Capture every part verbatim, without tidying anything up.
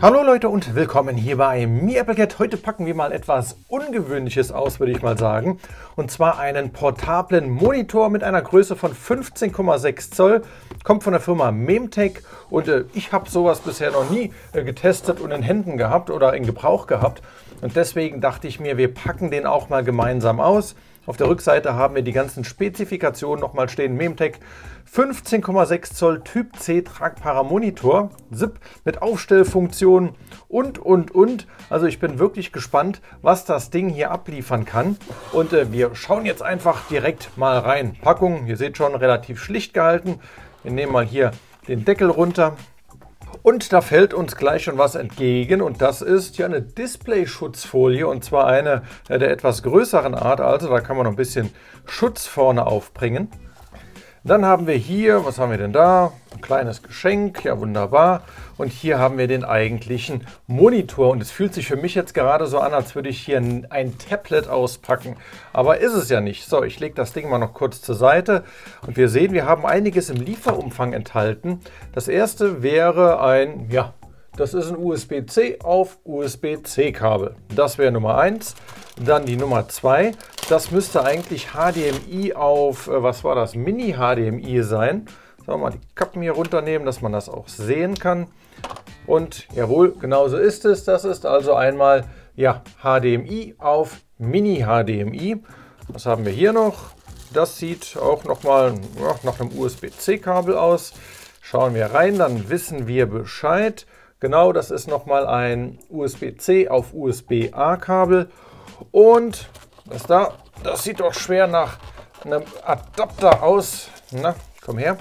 Hallo Leute und willkommen hier bei MiAppleCat. Heute packen wir mal etwas Ungewöhnliches aus, würde ich mal sagen. Und zwar einen portablen Monitor mit einer Größe von fünfzehn Komma sechs Zoll. Kommt von der Firma Memtech und äh, ich habe sowas bisher noch nie äh, getestet und in Händen gehabt oder in Gebrauch gehabt. Und deswegen dachte ich mir, wir packen den auch mal gemeinsam aus. Auf der Rückseite haben wir die ganzen Spezifikationen nochmal stehen. Memtech fünfzehn Komma sechs Zoll Typ C tragbarer Monitor, S I P mit Aufstellfunktion und, und, und. Also ich bin wirklich gespannt, was das Ding hier abliefern kann. Und äh, wir schauen jetzt einfach direkt mal rein. Packung, ihr seht schon, relativ schlicht gehalten. Wir nehmen mal hier den Deckel runter. Und da fällt uns gleich schon was entgegen und das ist ja eine Display-Schutzfolie und zwar eine der etwas größeren Art, also da kann man noch ein bisschen Schutz vorne aufbringen. Dann haben wir hier, was haben wir denn da? Ein kleines Geschenk, ja wunderbar. Und hier haben wir den eigentlichen Monitor und es fühlt sich für mich jetzt gerade so an, als würde ich hier ein, ein Tablet auspacken. Aber ist es ja nicht. So, ich lege das Ding mal noch kurz zur Seite und wir sehen, wir haben einiges im Lieferumfang enthalten. Das erste wäre ein, ja, das ist ein U S B C auf U S B C Kabel. Das wäre Nummer eins. Dann die Nummer zwei. Das müsste eigentlich H D M I auf, was war das, Mini-H D M I sein. Sollen wir mal die Kappen hier runternehmen, dass man das auch sehen kann. Und jawohl, genauso ist es. Das ist also einmal ja, H D M I auf Mini-H D M I. Was haben wir hier noch? Das sieht auch nochmal ja, nach einem U S B C Kabel aus. Schauen wir rein, dann wissen wir Bescheid. Genau, das ist nochmal ein U S B C auf U S B A Kabel. Und das da, das sieht doch schwer nach einem Adapter aus. Na, komm her.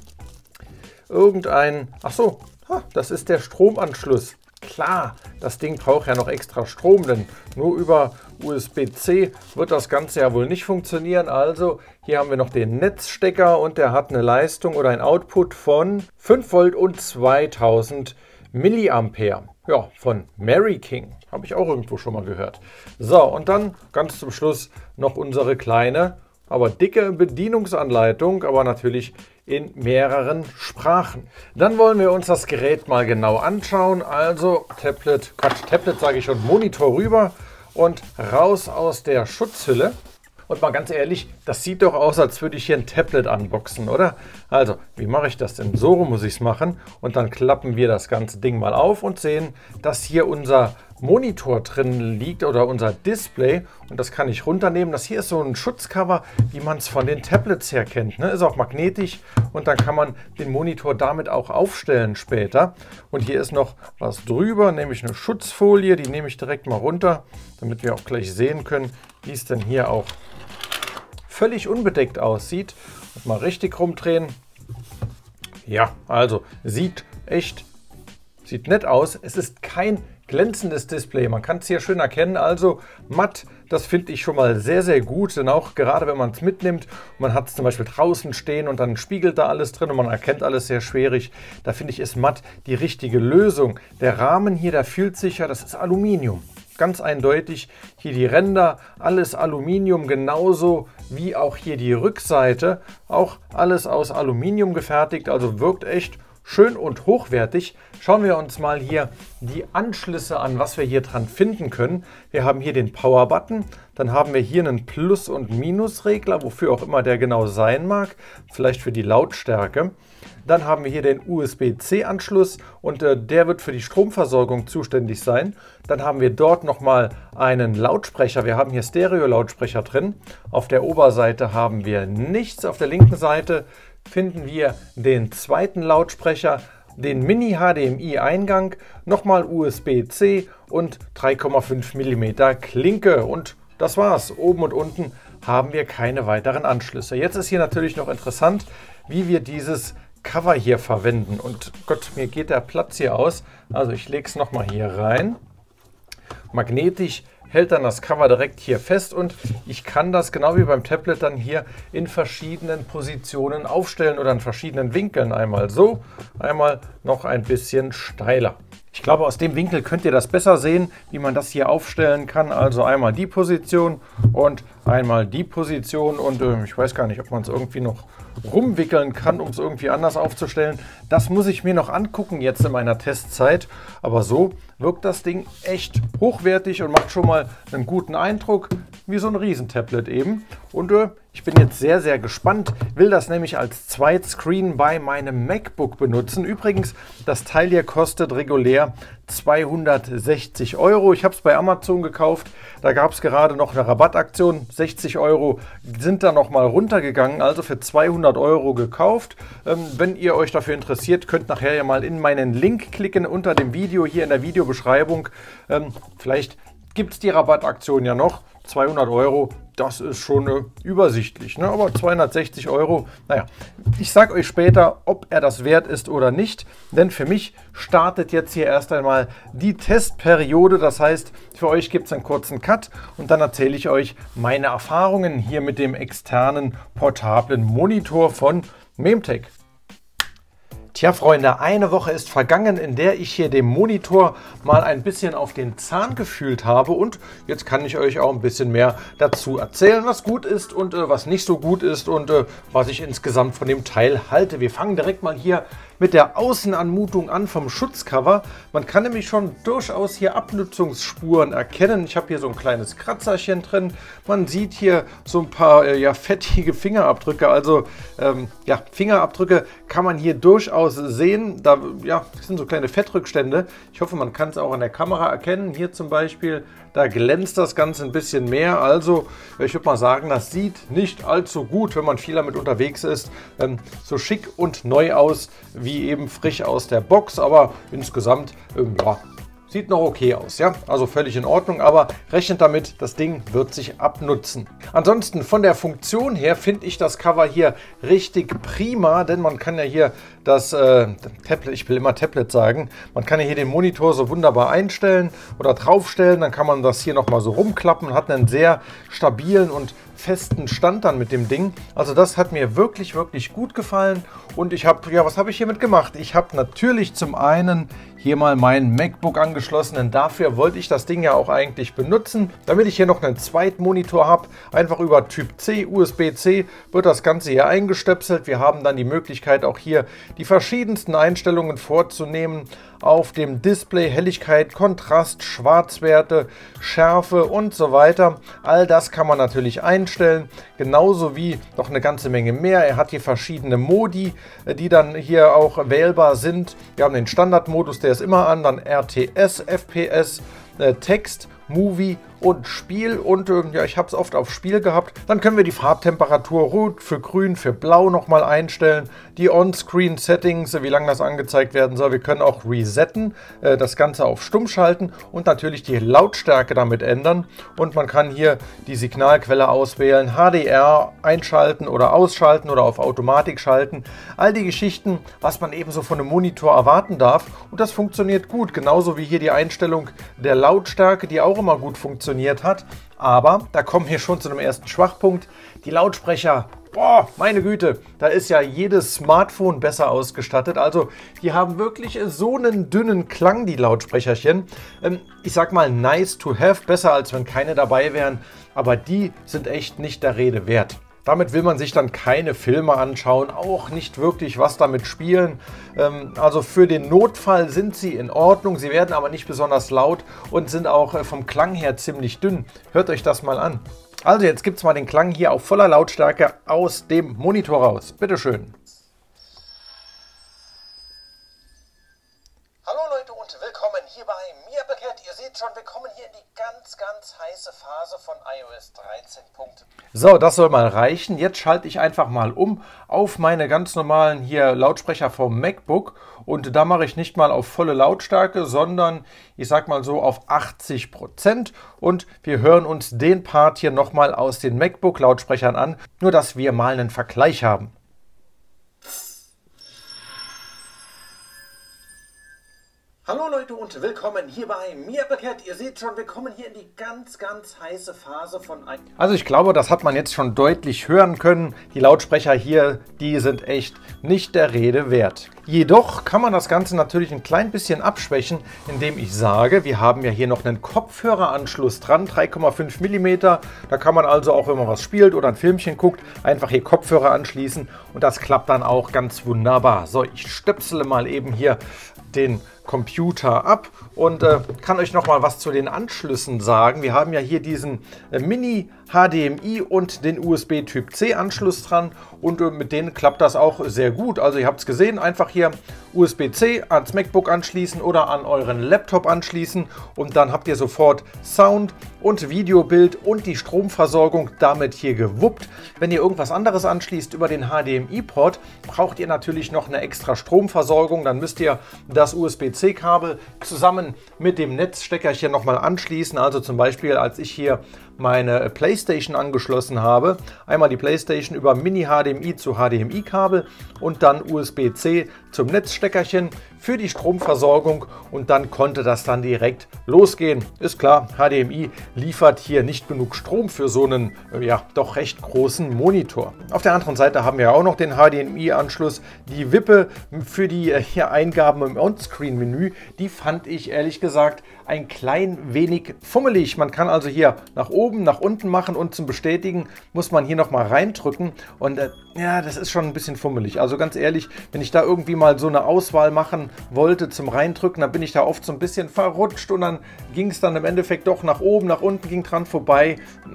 Irgendein, ach so, das ist der Stromanschluss. Klar, das Ding braucht ja noch extra Strom, denn nur über U S B C wird das Ganze ja wohl nicht funktionieren. Also hier haben wir noch den Netzstecker und der hat eine Leistung oder ein Output von fünf Volt und zweitausend Milliampere. Ja, von Mary King. Habe ich auch irgendwo schon mal gehört. So, und dann ganz zum Schluss noch unsere kleine, aber dicke Bedienungsanleitung, aber natürlich in mehreren Sprachen. Dann wollen wir uns das Gerät mal genau anschauen. Also Tablet, Quatsch, Tablet sage ich schon, Monitor rüber und raus aus der Schutzhülle. Und mal ganz ehrlich, das sieht doch aus, als würde ich hier ein Tablet unboxen, oder? Also, wie mache ich das denn? So muss ich es machen. Und dann klappen wir das ganze Ding mal auf und sehen, dass hier unser Monitor drin liegt oder unser Display. Und das kann ich runternehmen. Das hier ist so ein Schutzcover, wie man es von den Tablets her kennt. Ne? Ist auch magnetisch und dann kann man den Monitor damit auch aufstellen später. Und hier ist noch was drüber, nämlich eine Schutzfolie. Die nehme ich direkt mal runter, damit wir auch gleich sehen können, wie es denn hier auch völlig unbedeckt aussieht. Und mal richtig rumdrehen. Ja, also sieht echt, sieht nett aus. Es ist kein glänzendes Display. Man kann es hier schön erkennen. Also matt, das finde ich schon mal sehr, sehr gut. Denn auch gerade wenn man es mitnimmt, man hat es zum Beispiel draußen stehen und dann spiegelt da alles drin und man erkennt alles sehr schwierig. Da finde ich, ist matt die richtige Lösung. Der Rahmen hier, der fühlt sich ja, das ist Aluminium. Ganz eindeutig hier die Ränder, alles Aluminium, genauso wie auch hier die Rückseite. Auch alles aus Aluminium gefertigt, also wirkt echt schön und hochwertig. Schauen wir uns mal hier die Anschlüsse an, was wir hier dran finden können. Wir haben hier den Power-Button, dann haben wir hier einen Plus- und Minusregler, wofür auch immer der genau sein mag, vielleicht für die Lautstärke. Dann haben wir hier den U S B C Anschluss und äh, der wird für die Stromversorgung zuständig sein. Dann haben wir dort nochmal einen Lautsprecher. Wir haben hier Stereo-Lautsprecher drin. Auf der Oberseite haben wir nichts. Auf der linken Seite finden wir den zweiten Lautsprecher, den Mini-H D M I Eingang, nochmal U S B C und drei Komma fünf Millimeter Klinke. Und das war's. Oben und unten haben wir keine weiteren Anschlüsse. Jetzt ist hier natürlich noch interessant, wie wir dieses Cover hier verwenden. Und Gott, mir geht der Platz hier aus. Also ich lege es nochmal hier rein. Magnetisch hält dann das Cover direkt hier fest und ich kann das genau wie beim Tablet dann hier in verschiedenen Positionen aufstellen oder in verschiedenen Winkeln. Einmal so, einmal noch ein bisschen steiler. Ich glaube, aus dem Winkel könnt ihr das besser sehen, wie man das hier aufstellen kann. Also einmal die Position und einmal die Position. Und äh, ich weiß gar nicht, ob man es irgendwie noch rumwickeln kann, um es irgendwie anders aufzustellen. Das muss ich mir noch angucken jetzt in meiner Testzeit. Aber so wirkt das Ding echt hochwertig und macht schon mal einen guten Eindruck, wie so ein Riesentablet eben. Und äh, ich bin jetzt sehr, sehr gespannt, will das nämlich als Zweitscreen bei meinem MacBook benutzen. Übrigens, das Teil hier kostet regulär zweihundertsechzig Euro. Ich habe es bei Amazon gekauft, da gab es gerade noch eine Rabattaktion. sechzig Euro sind da nochmal runtergegangen, also für zweihundert Euro gekauft. Ähm, wenn ihr euch dafür interessiert, könnt nachher ja mal in meinen Link klicken unter dem Video hier in der Videobeschreibung. Ähm, vielleicht gibt es die Rabattaktion ja noch. zweihundert Euro, das ist schon äh, übersichtlich, ne? Aber zweihundertsechzig Euro, naja, ich sage euch später, ob er das wert ist oder nicht, denn für mich startet jetzt hier erst einmal die Testperiode, das heißt, für euch gibt es einen kurzen Cut und dann erzähle ich euch meine Erfahrungen hier mit dem externen portablen Monitor von Memtech. Tja, Freunde, eine Woche ist vergangen, in der ich hier dem Monitor mal ein bisschen auf den Zahn gefühlt habe und jetzt kann ich euch auch ein bisschen mehr dazu erzählen, was gut ist und äh, was nicht so gut ist und äh, was ich insgesamt von dem Teil halte. Wir fangen direkt mal hier mit der Außenanmutung an vom Schutzcover. Man kann nämlich schon durchaus hier Abnutzungsspuren erkennen. Ich habe hier so ein kleines Kratzerchen drin. Man sieht hier so ein paar äh, ja, fettige Fingerabdrücke. Also ähm, ja, Fingerabdrücke kann man hier durchaus sehen. Da ja, das sind so kleine Fettrückstände. Ich hoffe, man kann es auch an der Kamera erkennen. Hier zum Beispiel, da glänzt das Ganze ein bisschen mehr. Also ich würde mal sagen, das sieht nicht allzu gut, wenn man viel damit unterwegs ist. Ähm, so schick und neu aus wie wie eben frisch aus der Box, aber insgesamt ähm, ja, sieht noch okay aus, ja, also völlig in Ordnung, aber rechnet damit, das Ding wird sich abnutzen. Ansonsten von der Funktion her finde ich das Cover hier richtig prima, denn man kann ja hier das äh, Tablet, ich will immer Tablet sagen, man kann ja hier den Monitor so wunderbar einstellen oder draufstellen, dann kann man das hier nochmal so rumklappen, hat einen sehr stabilen und festen Stand dann mit dem Ding. Also das hat mir wirklich, wirklich gut gefallen und ich habe, ja, was habe ich hiermit gemacht? Ich habe natürlich zum einen hier mal mein MacBook angeschlossen, denn dafür wollte ich das Ding ja auch eigentlich benutzen, damit ich hier noch einen zweiten Monitor habe. Einfach über Typ C, U S B C wird das Ganze hier eingestöpselt. Wir haben dann die Möglichkeit auch hier die verschiedensten Einstellungen vorzunehmen auf dem Display, Helligkeit, Kontrast, Schwarzwerte, Schärfe und so weiter. All das kann man natürlich einstellen, genauso wie noch eine ganze Menge mehr. Er hat hier verschiedene Modi, die dann hier auch wählbar sind. Wir haben den Standardmodus, der ist immer an, dann R T S, F P S, äh, Text, Movie und Spiel und äh, ja, ich habe es oft auf Spiel gehabt. Dann können wir die Farbtemperatur rot für grün, für blau nochmal einstellen. Die On-Screen-Settings, wie lange das angezeigt werden soll. Wir können auch resetten, äh, das Ganze auf stumm schalten und natürlich die Lautstärke damit ändern. Und man kann hier die Signalquelle auswählen, H D R einschalten oder ausschalten oder auf Automatik schalten. All die Geschichten, was man eben so von einem Monitor erwarten darf. Und das funktioniert gut, genauso wie hier die Einstellung der Lautstärke, die auch immer gut funktioniert hat, aber da kommen wir schon zu einem ersten Schwachpunkt. Die Lautsprecher, boah, meine Güte, da ist ja jedes Smartphone besser ausgestattet. Also die haben wirklich so einen dünnen Klang, die Lautsprecherchen. Ähm, ich sag mal nice to have, besser als wenn keine dabei wären, aber die sind echt nicht der Rede wert. Damit will man sich dann keine Filme anschauen, auch nicht wirklich was damit spielen. Also für den Notfall sind sie in Ordnung, sie werden aber nicht besonders laut und sind auch vom Klang her ziemlich dünn. Hört euch das mal an. Also jetzt gibt es mal den Klang hier auf voller Lautstärke aus dem Monitor raus. Bitteschön. Hallo Leute und willkommen hier bei MiaPaket. Ihr seht schon, wir kommen hier in die ganz, ganz heiße Phase von iOS dreizehn Punkt. So, das soll mal reichen. Jetzt schalte ich einfach mal um auf meine ganz normalen hier Lautsprecher vom MacBook und da mache ich nicht mal auf volle Lautstärke, sondern ich sag mal so auf achtzig Prozent und wir hören uns den Part hier nochmal aus den MacBook-Lautsprechern an, nur dass wir mal einen Vergleich haben. Hallo Leute Leute und willkommen hier bei MiaBeckett. Ihr seht schon, wir kommen hier in die ganz, ganz heiße Phase von... Also ich glaube, das hat man jetzt schon deutlich hören können. Die Lautsprecher hier, die sind echt nicht der Rede wert. Jedoch kann man das Ganze natürlich ein klein bisschen abschwächen, indem ich sage, wir haben ja hier noch einen Kopfhöreranschluss dran, drei Komma fünf Millimeter. Da kann man also auch, wenn man was spielt oder ein Filmchen guckt, einfach hier Kopfhörer anschließen und das klappt dann auch ganz wunderbar. So, ich stöpsele mal eben hier den Computer ab und äh, kann euch noch mal was zu den Anschlüssen sagen. Wir haben ja hier diesen äh, Mini H D M I und den U S B Typ C Anschluss dran und äh, mit denen klappt das auch sehr gut. Also ihr habt es gesehen, einfach hier U S B C ans MacBook anschließen oder an euren Laptop anschließen und dann habt ihr sofort Sound und Videobild und die Stromversorgung damit hier gewuppt. Wenn ihr irgendwas anderes anschließt über den H D M I-Port, braucht ihr natürlich noch eine extra Stromversorgung. Dann müsst ihr das U S B C Kabel zusammen mit dem Netzsteckerchen nochmal anschließen. Also zum Beispiel, als ich hier meine PlayStation angeschlossen habe, einmal die PlayStation über Mini H D M I zu H D M I-Kabel und dann U S B C zum Netzsteckerchen für die Stromversorgung und dann konnte das dann direkt losgehen. Ist klar, H D M I liefert hier nicht genug Strom für so einen ja doch recht großen Monitor. Auf der anderen Seite haben wir auch noch den H D M I-Anschluss. Die Wippe für die hier Eingaben im On-Screen-Menü, die fand ich ehrlich gesagt ein klein wenig fummelig. Man kann also hier nach oben, nach unten machen und zum Bestätigen muss man hier nochmal reindrücken und äh, ja, das ist schon ein bisschen fummelig. Also ganz ehrlich, wenn ich da irgendwie mal so eine Auswahl machen wollte zum Reindrücken, dann bin ich da oft so ein bisschen verrutscht und dann ging es dann im Endeffekt doch nach oben, nach unten, ging dran vorbei.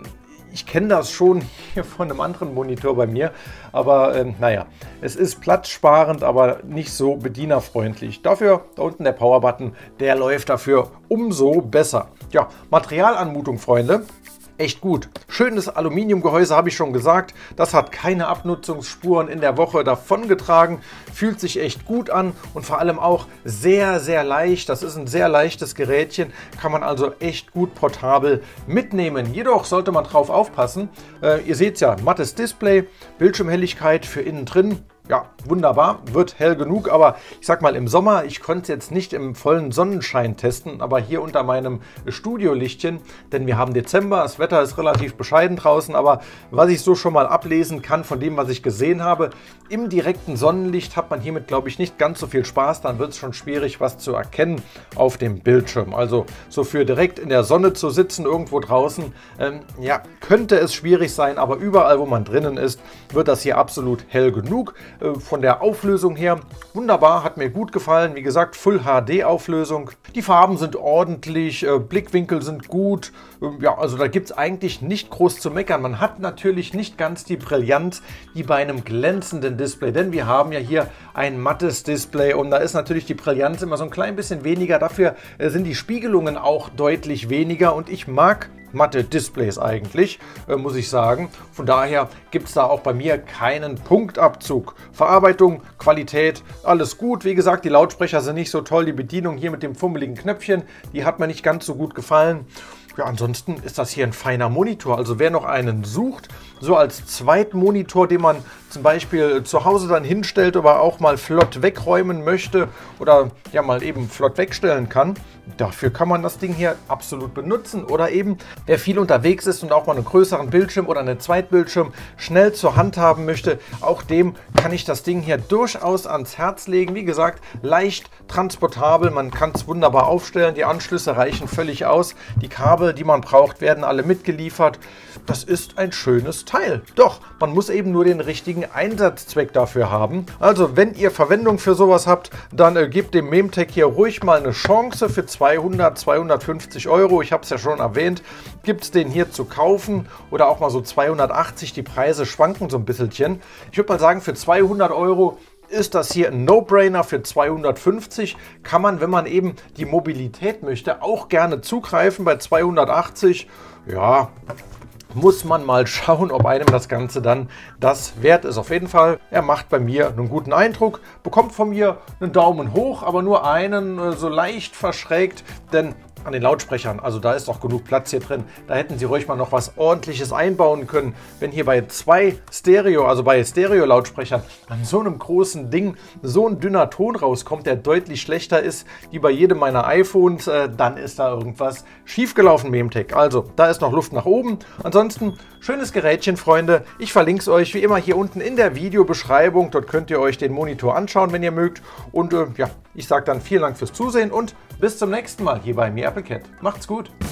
Ich kenne das schon hier von einem anderen Monitor bei mir, aber ähm, naja, es ist platzsparend, aber nicht so bedienerfreundlich. Dafür da unten der Power-Button, der läuft dafür umso besser. Ja, Materialanmutung, Freunde. Echt gut. Schönes Aluminiumgehäuse, habe ich schon gesagt. Das hat keine Abnutzungsspuren in der Woche davongetragen. Fühlt sich echt gut an und vor allem auch sehr, sehr leicht. Das ist ein sehr leichtes Gerätchen. Kann man also echt gut portabel mitnehmen. Jedoch sollte man drauf aufpassen. Äh, ihr seht es ja, mattes Display, Bildschirmhelligkeit für innen drin. Ja, wunderbar, wird hell genug, aber ich sag mal im Sommer, ich konnte es jetzt nicht im vollen Sonnenschein testen, aber hier unter meinem Studiolichtchen, denn wir haben Dezember, das Wetter ist relativ bescheiden draußen, aber was ich so schon mal ablesen kann von dem, was ich gesehen habe, im direkten Sonnenlicht hat man hiermit, glaube ich, nicht ganz so viel Spaß, dann wird es schon schwierig, was zu erkennen auf dem Bildschirm. Also so für direkt in der Sonne zu sitzen, irgendwo draußen, ähm, ja, könnte es schwierig sein, aber überall, wo man drinnen ist, wird das hier absolut hell genug. Von der Auflösung her wunderbar, hat mir gut gefallen. Wie gesagt, Full H D Auflösung. Die Farben sind ordentlich, Blickwinkel sind gut. Ja, also da gibt es eigentlich nicht groß zu meckern. Man hat natürlich nicht ganz die Brillanz wie bei einem glänzenden Display, denn wir haben ja hier ein mattes Display und da ist natürlich die Brillanz immer so ein klein bisschen weniger. Dafür sind die Spiegelungen auch deutlich weniger und ich mag matte Displays eigentlich, äh, muss ich sagen. Von daher gibt es da auch bei mir keinen Punktabzug. Verarbeitung, Qualität, alles gut. Wie gesagt, die Lautsprecher sind nicht so toll. Die Bedienung hier mit dem fummeligen Knöpfchen, die hat mir nicht ganz so gut gefallen. Ja, ansonsten ist das hier ein feiner Monitor. Also wer noch einen sucht, so als Zweitmonitor, den man zum Beispiel zu Hause dann hinstellt, aber auch mal flott wegräumen möchte oder ja mal eben flott wegstellen kann, dafür kann man das Ding hier absolut benutzen. Oder eben, wer viel unterwegs ist und auch mal einen größeren Bildschirm oder einen Zweitbildschirm schnell zur Hand haben möchte, auch dem kann ich das Ding hier durchaus ans Herz legen. Wie gesagt, leicht transportabel, man kann es wunderbar aufstellen, die Anschlüsse reichen völlig aus, die Kabel, die man braucht, werden alle mitgeliefert. Das ist ein schönes Teil. Doch, man muss eben nur den richtigen Einsatzzweck dafür haben. Also, wenn ihr Verwendung für sowas habt, dann äh, gebt dem Memtech hier ruhig mal eine Chance für zweihundert, zweihundertfünfzig Euro. Ich habe es ja schon erwähnt. Gibt es den hier zu kaufen oder auch mal so zweihundertachtzig. Die Preise schwanken so ein bisschen. Ich würde mal sagen, für zweihundert Euro ist das hier ein No-Brainer. Für zweihundertfünfzig kann man, wenn man eben die Mobilität möchte, auch gerne zugreifen. Bei zweihundertachtzig, ja, muss man mal schauen, ob einem das Ganze dann das wert ist. Auf jeden Fall, er macht bei mir einen guten Eindruck, bekommt von mir einen Daumen hoch, aber nur einen, so leicht verschrägt, denn an den Lautsprechern. Also da ist doch genug Platz hier drin. Da hätten Sie ruhig mal noch was Ordentliches einbauen können. Wenn hier bei zwei Stereo, also bei Stereo-Lautsprechern, an so einem großen Ding so ein dünner Ton rauskommt, der deutlich schlechter ist, wie bei jedem meiner iPhones, äh, dann ist da irgendwas schiefgelaufen, Memtech. Also da ist noch Luft nach oben. Ansonsten schönes Gerätchen, Freunde. Ich verlinke es euch wie immer hier unten in der Videobeschreibung. Dort könnt ihr euch den Monitor anschauen, wenn ihr mögt. Und äh, ja, ich sage dann vielen Dank fürs Zusehen und bis zum nächsten Mal hier bei MiAppleCat. Macht's gut!